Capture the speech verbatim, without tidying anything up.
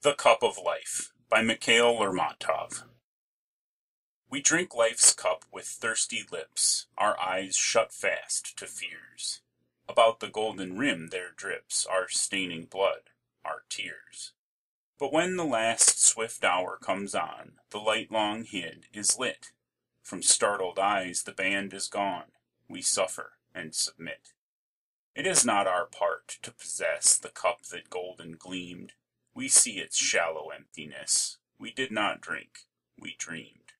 The Cup of Life by Mikhail Lermontov. We drink life's cup with thirsty lips, our eyes shut fast to fears. About the golden rim there drips our staining blood, our tears. But when the last swift hour comes on, the light long hid is lit. From startled eyes the band is gone, we suffer and submit. It is not our part to possess the cup that golden gleamed. We see its shallow emptiness. We did not drink, we dreamed.